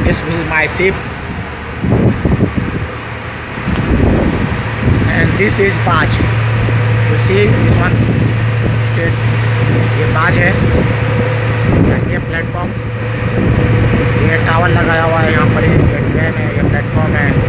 This is my ship, and this is barge. You see this one straight, ये barge है, and ये platform, ये tower लगाया हुआ है यहाँ पर, ये ट्रेन है, ये प्लेटफॉर्म है।